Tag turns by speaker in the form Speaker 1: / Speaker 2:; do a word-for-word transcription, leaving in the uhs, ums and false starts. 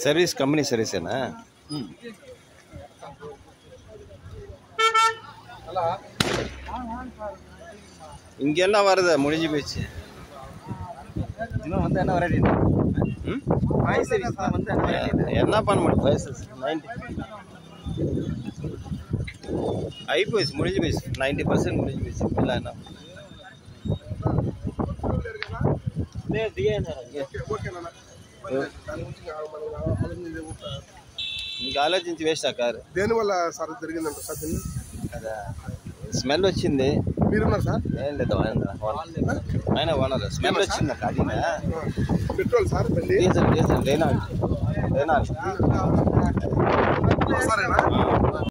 Speaker 1: service company service है ना இங்கெல்லாம் வருது முடிஞ்சு போச்சு
Speaker 2: இன்னும் வந்து என்ன வெரைட்டி ம் பிரைஸ் சீரிஸ் தான் வந்து என்ன வெரைட்டி
Speaker 1: என்ன பண்ண முடியும் பிரைஸ் நைன்டி ஐ போச்சு முடிஞ்சு போச்சு நைன்டி பர்சன்ட் முடிஞ்சு போச்சு இல்லை என்ன
Speaker 2: दे दिए ना
Speaker 3: ఓకే నాన్న దాని గురించి
Speaker 1: ఇంకా ఆలోచించి వేస్ట్ ఆ కారు
Speaker 3: దేనివల్ల సార్ జరిగిందంట సార్ దీన్ని
Speaker 1: అదా స్మెల్ వచ్చింది
Speaker 3: మీరున్నారు సార్
Speaker 1: ఏం లేదు ఆయన ఓనర్ స్మెల్ వచ్చింది అది
Speaker 3: పెట్రోల్ సార్ బండి
Speaker 1: డీజిల్ డీజిల్ లేనా లేనా
Speaker 3: సరేనా